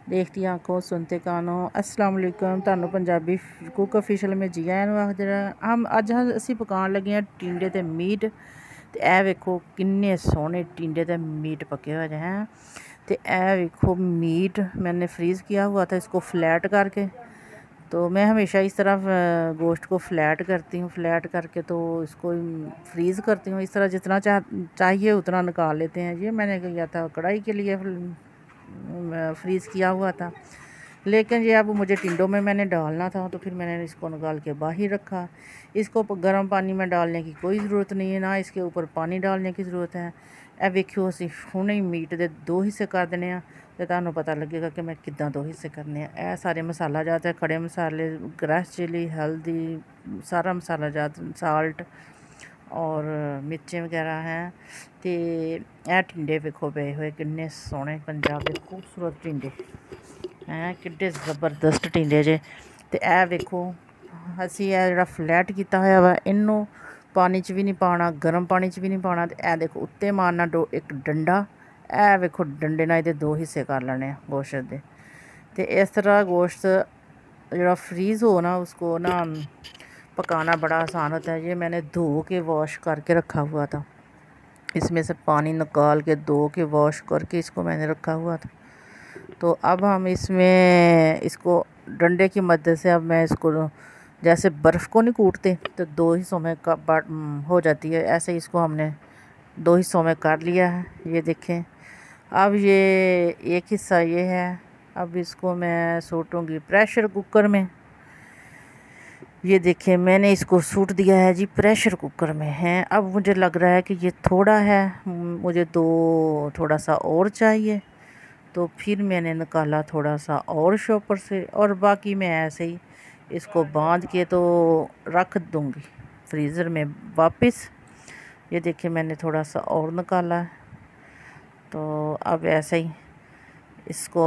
देखती आंखों सुनते कानों अस्सलाम वालेकुम ਤੁਹਾਨੂੰ ਪੰਜਾਬੀ ਕੁੱਕ ਅਫੀਸ਼ੀਅਲ में जी आया ਨੂੰ आखਦੇ हम ਅੱਜ ਅਸੀਂ ਪਕਾਉਣ ਲੱਗੇ ਹਾਂ ਟਿੰਡੇ ਤੇ ਮੀਟ। ਤੇ ਇਹ ਵੇਖੋ ਕਿੰਨੇ ਸੋਹਣੇ ਟਿੰਡੇ ਤੇ मीट पके हुए हैं। तो यह देखो मीट मैंने फ्रीज़ किया हुआ था, इसको फ्लैट करके। तो मैं हमेशा इस तरह गोश्त को फ्लैट करती हूँ, फ्लैट करके तो इसको फ्रीज़ करती हूँ। इस तरह जितना चाहिए उतना निकाल लेते हैं। ये मैंने किया था कढ़ाई के लिए फ्रीज़ किया हुआ था, लेकिन ये अब मुझे टिंडों में मैंने डालना था तो फिर मैंने इसको निकाल के बाहर रखा। इसको गर्म पानी में डालने की कोई ज़रूरत नहीं है, ना इसके ऊपर पानी डालने की ज़रूरत है। ਇਹ ਵੇਖਿਓ ਅਸੀਂ ਹੁਣੇ ਹੀ ਮੀਟ ਦੇ 2 ਹਿੱਸੇ ਕਰ ਦਿੰਦੇ ਆ ਤੇ ਤੁਹਾਨੂੰ ਪਤਾ ਲੱਗੇਗਾ ਕਿ ਮੈਂ ਕਿੱਦਾਂ 2 ਹਿੱਸੇ ਕਰਨੇ ਆ। ਇਹ ਸਾਰੇ ਮਸਾਲਾ ਜਾਤ ਹੈ, ਖੜੇ ਮਸਾਲੇ, ग्रास चिली, हल्दी, सारा मसाला जात, साल्ट और मिर्चें वगैरह हैं। तो यह टिंडे वेखो पे हुए किन्ने सोहने पंजाब के खूबसूरत टिंडे हैं, किड्डे ज़बरदस्त टिंडे जे। तो यह वेखो असी जिहड़ा फ्लैट किया होया वा इनू पानी च भी नहीं पाना, गर्म पानी च भी नहीं पाना। तो यह देखो उत्ते मारना एक डंडा, यह वेखो डंडे नाल इहदे 2 हिस्से कर लेने गोश्त दे। तो इस तरह गोश्त जो फ्रीज़ हो ना उसको ना पकाना बड़ा आसान होता है। ये मैंने धो के वॉश करके रखा हुआ था, इसमें से पानी निकाल के धो के वॉश करके इसको मैंने रखा हुआ था। तो अब हम इसमें इसको डंडे की मदद से अब मैं इसको जैसे बर्फ़ को नहीं कूटते तो 2 हिस्सों में हो जाती है, ऐसे ही इसको हमने 2 हिस्सों में कर लिया है। ये देखें अब ये एक हिस्सा ये है। अब इसको मैं सूटूँगी प्रेशर कुकर में। ये देखें मैंने इसको सूट दिया है जी प्रेशर कुकर में है। अब मुझे लग रहा है कि ये थोड़ा है, मुझे तो थोड़ा सा और चाहिए। तो फिर मैंने निकाला थोड़ा सा और शॉपर से, और बाकी मैं ऐसे ही इसको बांध के तो रख दूँगी फ्रीज़र में वापस। ये देखिए मैंने थोड़ा सा और निकाला है। तो अब ऐसे ही इसको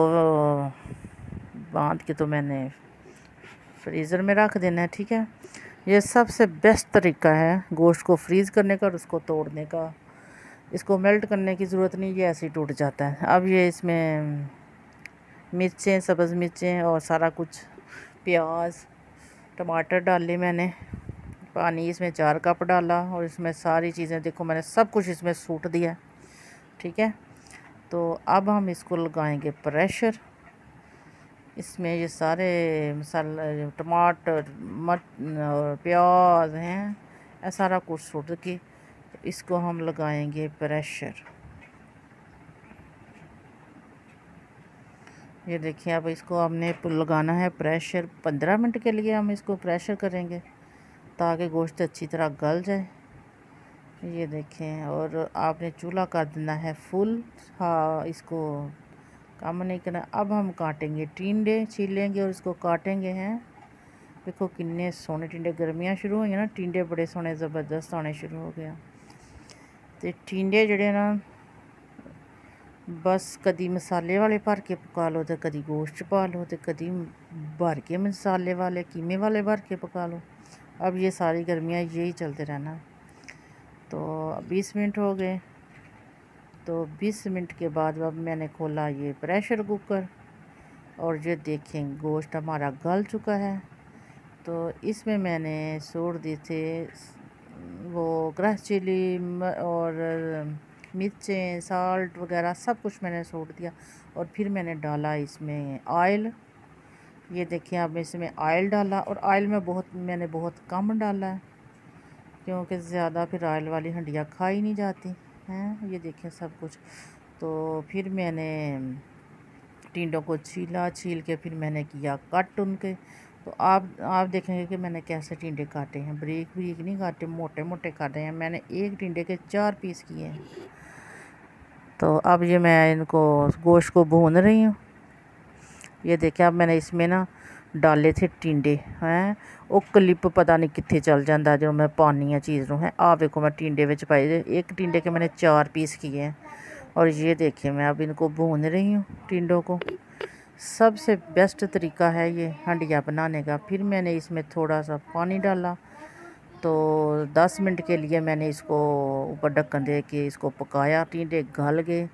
बांध के तो मैंने फ्रीज़र में रख देना है, ठीक है। ये सबसे बेस्ट तरीका है गोश्त को फ्रीज़ करने का और उसको तोड़ने का। इसको मेल्ट करने की ज़रूरत नहीं, ये ऐसे ही टूट जाता है। अब ये इसमें मिर्चें, सब्ज़ मिर्चें और सारा कुछ, प्याज, टमाटर डाले मैंने, पानी इसमें 4 कप डाला और इसमें सारी चीज़ें देखो मैंने सब कुछ इसमें सूट दिया, ठीक है। तो अब हम इसको लगाएंगे प्रेशर। इसमें ये सारे मसाले, टमाटर, और प्याज हैं, ऐसा सारा कुछ सूट के इसको हम लगाएंगे प्रेशर। ये देखिए अब इसको हमने लगाना है प्रेशर। 15 मिनट के लिए हम इसको प्रेशर करेंगे ताकि गोश्त अच्छी तरह गल जाए। ये देखें, और आपने चूल्हा कर देना है फुल, हाँ इसको कम नहीं करना। अब हम काटेंगे टिंडे, छीलेंगे और इसको काटेंगे हैं। देखो किन्ने सोहने टिंडे, गर्मियाँ शुरू हुई ना, टिंडे बड़े सोहने ज़बरदस्त आने शुरू हो गया। तो टिंडे जड़े ना बस कदी मसाले वाले भर के पका लो, तो कदी गोश्त पा लो, तो कदी भर के मसाले वाले कीमे वाले भर के पका लो। अब ये सारी गर्मियाँ यही चलते रहना। तो 20 मिनट हो गए। तो 20 मिनट के बाद अब मैंने खोला ये प्रेशर कुकर और ये देखें गोश्त हमारा गल चुका है। तो इसमें मैंने सूट दिए थे वो ग्रास चिली और मिर्चें, साल्ट वगैरह सब कुछ मैंने सूट दिया। और फिर मैंने डाला इसमें ऑयल। ये देखिए अब इसमें ऑयल डाला, और ऑयल में मैंने बहुत कम डाला है क्योंकि ज़्यादा फिर ऑयल वाली हंडियाँ खाई नहीं जाती हैं। ये देखिए सब कुछ। तो फिर मैंने टिंडों को छील के फिर मैंने किया कट उनके। तो आप देखेंगे कि मैंने कैसे टिंडे काटे हैं, बारीक बारीक नहीं काटे, मोटे मोटे काटे हैं। मैंने एक टिंडे के 4 पीस किए हैं। तो अब ये मैं इनको गोश्त को भून रही हूँ। ये देखें अब मैंने इसमें ना डाले थे टिंडे हैं, वो क्लिप पता नहीं कितने चल जाता जो मैं पानी है चीज़ है। आप देखो मैं टिंडे में पाए, एक टिंडे के मैंने 4 पीस किए हैं। और ये देखिए मैं अब इनको भून रही हूँ टिंडों को। सबसे बेस्ट तरीका है ये हंडिया बनाने का। फिर मैंने इसमें थोड़ा सा पानी डाला। तो 10 मिनट के लिए मैंने इसको ऊपर ढक्कन दे के इसको पकाया। टिंडे गल गए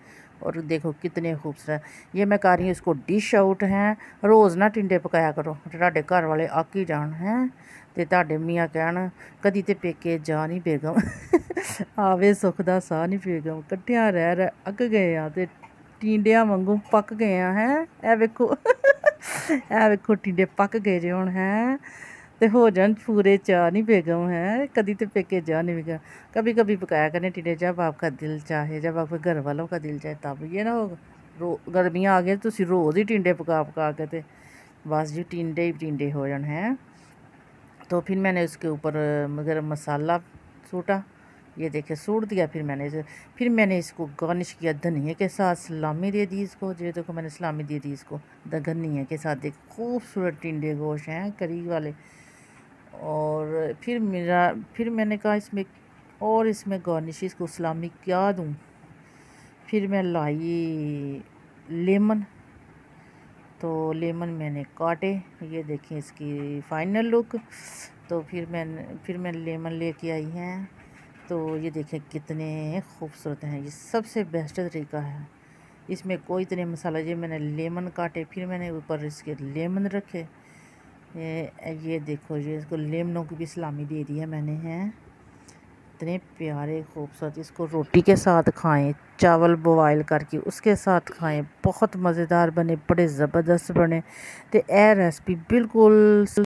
और देखो कितने खूबसूरत। ये मैं कर रही हूँ इसको डिश आउट हैं। रोज़ ना टिंडे पकाया करो, तुहाडे घर वाले आक ही जान हैं ते तुहाडे मियाँ कहन कदी ते पेके जा नहीं बेगम आवे सुख दा साह नहीं बेगम, कट्ठियां रह अक गए आ ते टिंडियां वांगू पक गए हैं। ए वेखो ए वेखो टिंडे पक गए जे हुण हैं ते हो जान पूरे चाह नहीं बेगम है, कदी ते पेके जा नहीं बेगम। कभी कभी पकाया करने टिंडे, जब आपका दिल चाहे, जब आपके घर वालों का दिल चाहे तब। ये ना हो गर्मियाँ आ गई तुसी रोज़ ही टिंडे पका पका के ते बस जी टिंडे ही टिंडे हो जान हैं। तो फिर मैंने उसके ऊपर गरम मसाला सूटा, ये देखिए सूट दिया। फिर मैंने इसको गार्निश किया धनिया के साथ, सलामी दे दी इसको। ये देखो मैंने सलामी दे दी इसको धनिया के साथ। देख खूबसूरत टिंडे गोश्त हैं करी वाले। और फिर मैंने कहा इसमें गार्निश इसको सलामी क्या दूँ। फिर मैं लाई लेमन, तो लेमन मैंने काटे, ये देखें इसकी फ़ाइनल लुक। तो फिर मैं लेमन लेके आई हैं। तो ये देखें कितने खूबसूरत हैं। ये सबसे बेस्ट तरीका है, इसमें कोई इतने मसाला। ये मैंने लेमन काटे, फिर मैंने ऊपर इसके लेमन रखे। ये देखो ये इसको लेमनों की भी सलामी दे दी है मैंने हैं। इतने प्यारे खूबसूरत। इसको रोटी के साथ खाएं, चावल बॉयल करके उसके साथ खाएं, बहुत मज़ेदार बने, बड़े ज़बरदस्त बने। तो यह रेसिपी बिल्कुल